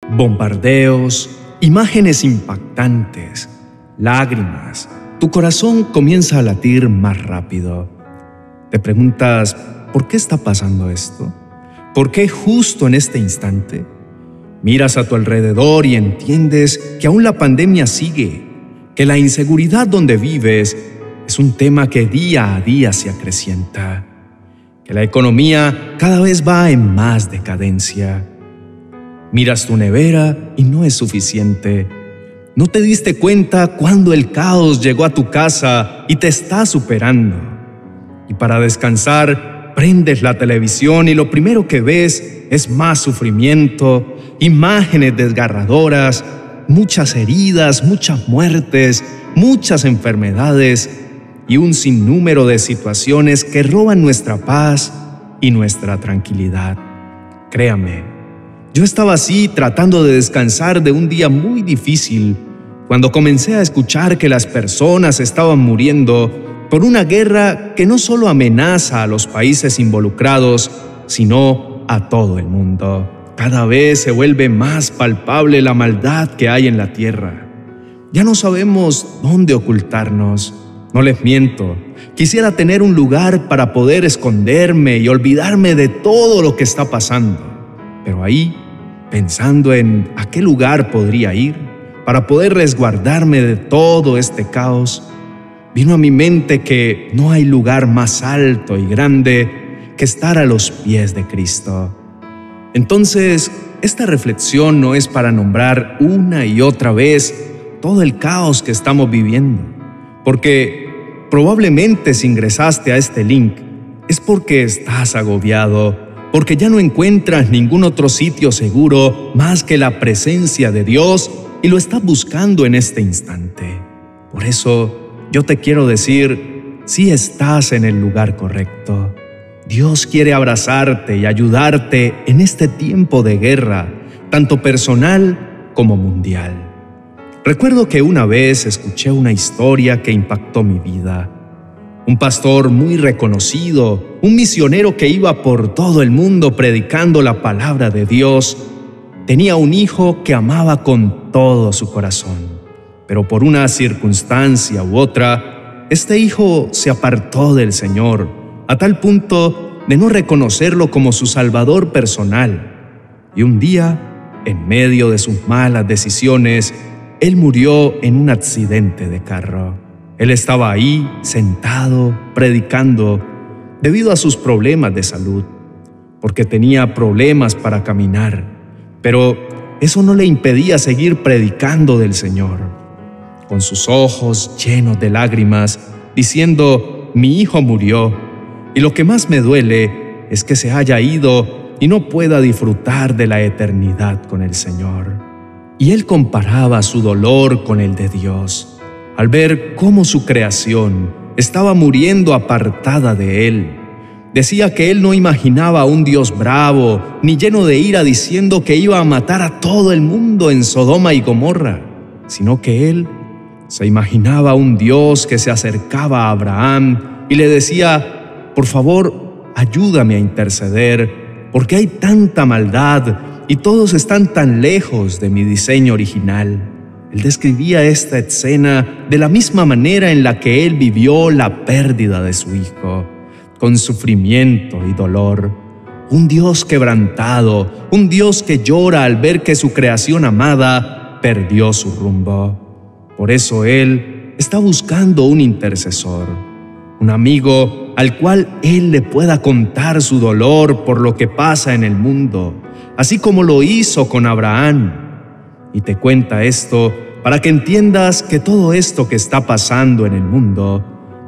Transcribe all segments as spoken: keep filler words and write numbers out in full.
Bombardeos, imágenes impactantes, lágrimas. Tu corazón comienza a latir más rápido. Te preguntas, ¿por qué está pasando esto? ¿Por qué justo en este instante? Miras a tu alrededor y entiendes que aún la pandemia sigue, que la inseguridad donde vives es un tema que día a día se acrecienta, que la economía cada vez va en más decadencia. Miras tu nevera y no es suficiente. No te diste cuenta cuando el caos llegó a tu casa y te está superando. Y para descansar, prendes la televisión y lo primero que ves es más sufrimiento, imágenes desgarradoras, muchas heridas, muchas muertes, muchas enfermedades y un sinnúmero de situaciones que roban nuestra paz y nuestra tranquilidad. Créame, yo estaba así tratando de descansar de un día muy difícil cuando comencé a escuchar que las personas estaban muriendo por una guerra que no solo amenaza a los países involucrados, sino a todo el mundo. Cada vez se vuelve más palpable la maldad que hay en la tierra. Ya no sabemos dónde ocultarnos. No les miento, quisiera tener un lugar para poder esconderme y olvidarme de todo lo que está pasando. Pero ahí, pensando en a qué lugar podría ir para poder resguardarme de todo este caos, vino a mi mente que no hay lugar más alto y grande que estar a los pies de Cristo. Entonces, esta reflexión no es para nombrar una y otra vez todo el caos que estamos viviendo, porque probablemente si ingresaste a este link es porque estás agobiado, porque ya no encuentras ningún otro sitio seguro más que la presencia de Dios y lo estás buscando en este instante. Por eso yo te quiero decir, sí estás en el lugar correcto. Dios quiere abrazarte y ayudarte en este tiempo de guerra, tanto personal como mundial. Recuerdo que una vez escuché una historia que impactó mi vida. Un pastor muy reconocido, un misionero que iba por todo el mundo predicando la palabra de Dios, tenía un hijo que amaba con todo su corazón. Pero por una circunstancia u otra, este hijo se apartó del Señor, a tal punto de no reconocerlo como su Salvador personal. Y un día, en medio de sus malas decisiones, él murió en un accidente de carro. Él estaba ahí, sentado, predicando, debido a sus problemas de salud, porque tenía problemas para caminar, pero eso no le impedía seguir predicando del Señor, con sus ojos llenos de lágrimas, diciendo, mi hijo murió, y lo que más me duele es que se haya ido y no pueda disfrutar de la eternidad con el Señor. Y él comparaba su dolor con el de Dios, al ver cómo su creación estaba muriendo apartada de él. Decía que él no imaginaba a un Dios bravo, ni lleno de ira, diciendo que iba a matar a todo el mundo en Sodoma y Gomorra, sino que él se imaginaba a un Dios que se acercaba a Abraham y le decía, por favor, ayúdame a interceder, porque hay tanta maldad y todos están tan lejos de mi diseño original. Él describía esta escena de la misma manera en la que él vivió la pérdida de su hijo, con sufrimiento y dolor. Un Dios quebrantado, un Dios que llora al ver que su creación amada perdió su rumbo. Por eso él está buscando un intercesor, un amigo al cual él le pueda contar su dolor por lo que pasa en el mundo, así como lo hizo con Abraham. Y te cuenta esto para que entiendas que todo esto que está pasando en el mundo,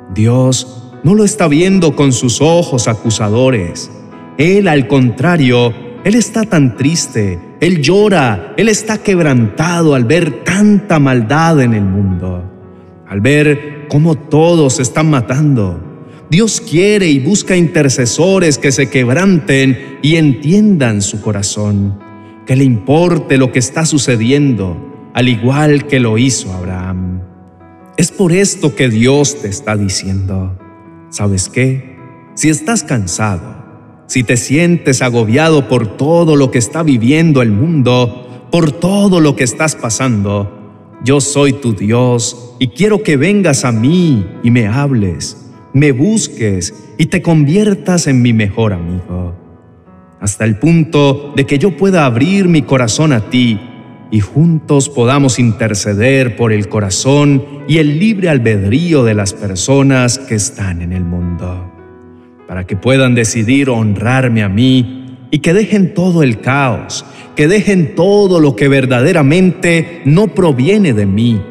Dios no lo está viendo con sus ojos acusadores. Él, al contrario, Él está tan triste, Él llora, Él está quebrantado al ver tanta maldad en el mundo, al ver cómo todos se están matando. Dios quiere y busca intercesores que se quebranten y entiendan su corazón, que le importe lo que está sucediendo, al igual que lo hizo Abraham. Es por esto que Dios te está diciendo, ¿sabes qué? Si estás cansado, si te sientes agobiado por todo lo que está viviendo el mundo, por todo lo que estás pasando. Yo soy tu Dios y quiero que vengas a mí y me hables, me busques y te conviertas en mi mejor amigo, hasta el punto de que yo pueda abrir mi corazón a ti y juntos podamos interceder por el corazón y el libre albedrío de las personas que están en el mundo, para que puedan decidir honrarme a mí y que dejen todo el caos, que dejen todo lo que verdaderamente no proviene de mí.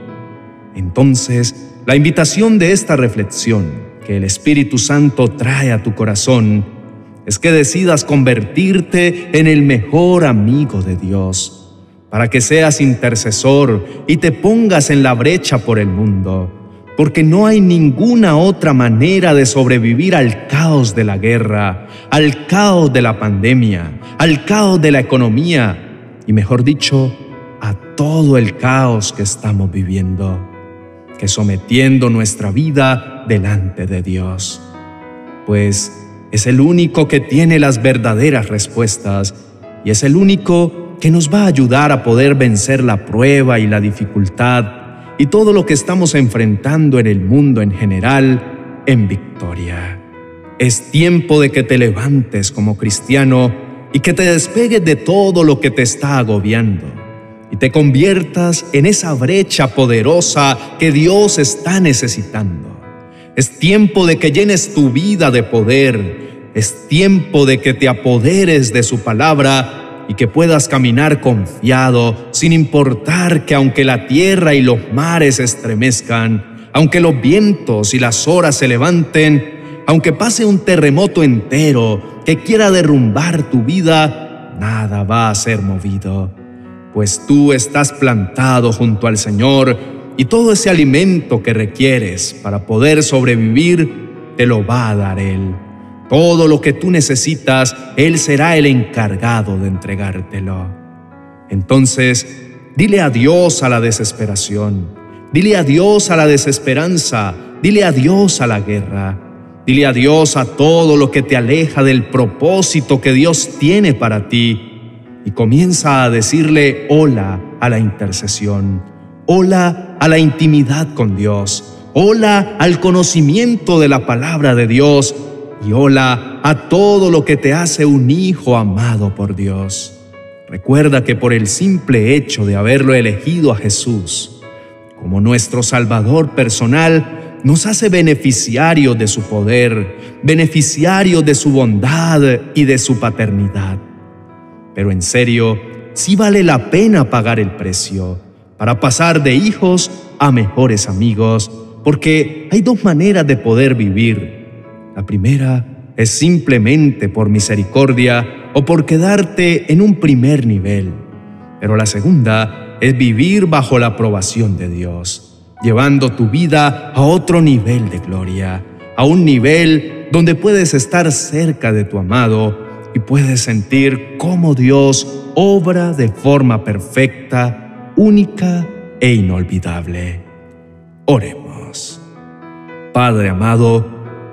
Entonces, la invitación de esta reflexión que el Espíritu Santo trae a tu corazón es que decidas convertirte en el mejor amigo de Dios, para que seas intercesor y te pongas en la brecha por el mundo, porque no hay ninguna otra manera de sobrevivir al caos de la guerra, al caos de la pandemia, al caos de la economía y, mejor dicho, a todo el caos que estamos viviendo, que sometiendo nuestra vida delante de Dios, pues es el único que tiene las verdaderas respuestas y es el único que nos va a ayudar a poder vencer la prueba y la dificultad y todo lo que estamos enfrentando en el mundo en general en victoria. Es tiempo de que te levantes como cristiano y que te despegues de todo lo que te está agobiando y te conviertas en esa brecha poderosa que Dios está necesitando. Es tiempo de que llenes tu vida de poder. Es tiempo de que te apoderes de su palabra y que puedas caminar confiado, sin importar que aunque la tierra y los mares se estremezcan, aunque los vientos y las olas se levanten, aunque pase un terremoto entero que quiera derrumbar tu vida, nada va a ser movido, pues tú estás plantado junto al Señor y todo ese alimento que requieres para poder sobrevivir te lo va a dar Él. Todo lo que tú necesitas, Él será el encargado de entregártelo. Entonces, dile adiós a la desesperación, dile adiós a la desesperanza, dile adiós a la guerra, dile adiós a todo lo que te aleja del propósito que Dios tiene para ti y comienza a decirle hola a la intercesión, hola a la intimidad con Dios, hola al conocimiento de la palabra de Dios, y hola a todo lo que te hace un hijo amado por Dios. Recuerda que por el simple hecho de haberlo elegido a Jesús como nuestro Salvador personal, nos hace beneficiarios de su poder, beneficiarios de su bondad y de su paternidad. Pero en serio, sí vale la pena pagar el precio para pasar de hijos a mejores amigos, porque hay dos maneras de poder vivir. La primera es simplemente por misericordia o por quedarte en un primer nivel, pero la segunda es vivir bajo la aprobación de Dios, llevando tu vida a otro nivel de gloria, a un nivel donde puedes estar cerca de tu amado y puedes sentir cómo Dios obra de forma perfecta, única e inolvidable. Oremos. Padre amado,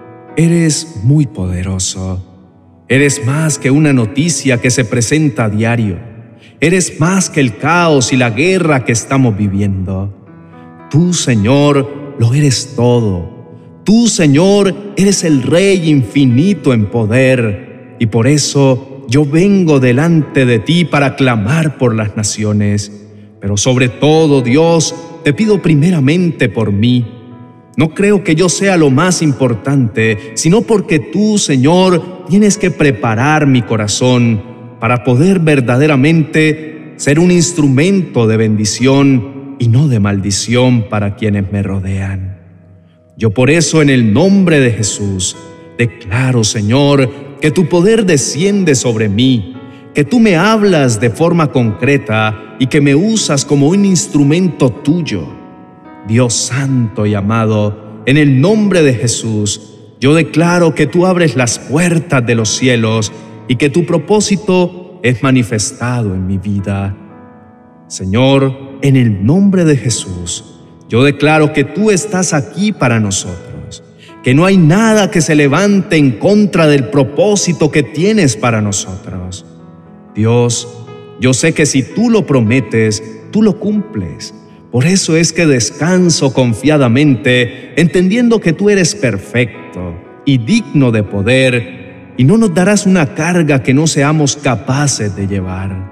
eres muy poderoso. Eres más que una noticia que se presenta a diario. Eres más que el caos y la guerra que estamos viviendo. Tú, Señor, lo eres todo. Tú, Señor, eres el Rey infinito en poder. Y por eso yo vengo delante de ti para clamar por las naciones. Pero sobre todo, Dios, te pido primeramente por mí. No creo que yo sea lo más importante, sino porque tú, Señor, tienes que preparar mi corazón para poder verdaderamente ser un instrumento de bendición y no de maldición para quienes me rodean. Yo por eso, en el nombre de Jesús, declaro, Señor, que tu poder desciende sobre mí, que tú me hablas de forma concreta y que me usas como un instrumento tuyo. Dios santo y amado, en el nombre de Jesús, yo declaro que tú abres las puertas de los cielos y que tu propósito es manifestado en mi vida. Señor, en el nombre de Jesús, yo declaro que tú estás aquí para nosotros, que no hay nada que se levante en contra del propósito que tienes para nosotros. Dios, Yo sé que si tú lo prometes, tú lo cumples. Por eso es que descanso confiadamente, entendiendo que tú eres perfecto y digno de poder, y no nos darás una carga que no seamos capaces de llevar.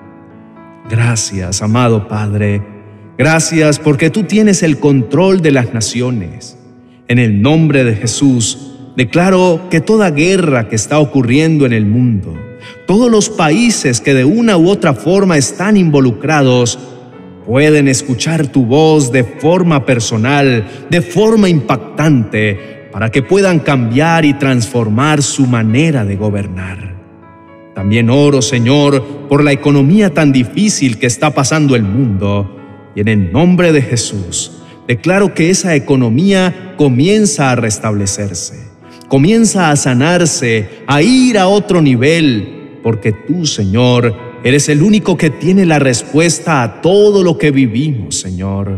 Gracias, amado Padre. Gracias porque tú tienes el control de las naciones. En el nombre de Jesús, declaro que toda guerra que está ocurriendo en el mundo, todos los países que de una u otra forma están involucrados, pueden escuchar tu voz de forma personal, de forma impactante, para que puedan cambiar y transformar su manera de gobernar. También oro, Señor, por la economía tan difícil que está pasando el mundo, y en el nombre de Jesús, declaro que esa economía comienza a restablecerse, comienza a sanarse, a ir a otro nivel, porque tú, Señor, eres el único que tiene la respuesta a todo lo que vivimos, Señor.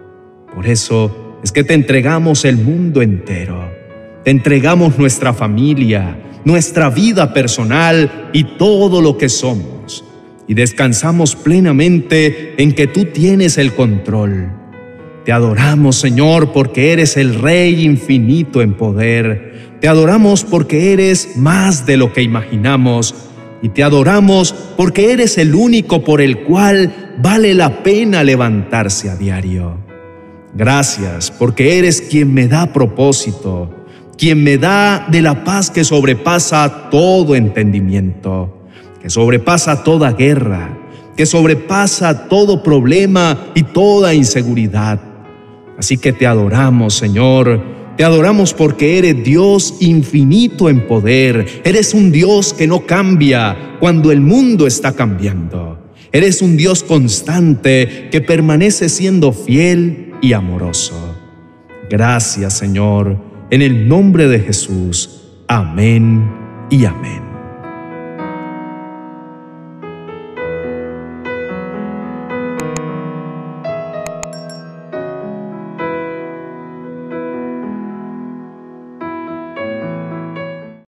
Por eso es que te entregamos el mundo entero. Te entregamos nuestra familia, nuestra vida personal y todo lo que somos. Y descansamos plenamente en que tú tienes el control. Te adoramos, Señor, porque eres el Rey infinito en poder. Te adoramos porque eres más de lo que imaginamos. Y te adoramos porque eres el único por el cual vale la pena levantarse a diario. Gracias porque eres quien me da propósito, quien me da de la paz que sobrepasa todo entendimiento, que sobrepasa toda guerra, que sobrepasa todo problema y toda inseguridad. Así que te adoramos, Señor. Te adoramos porque eres Dios infinito en poder. Eres un Dios que no cambia cuando el mundo está cambiando. Eres un Dios constante que permanece siendo fiel y amoroso. Gracias, Señor, en el nombre de Jesús. Amén y amén.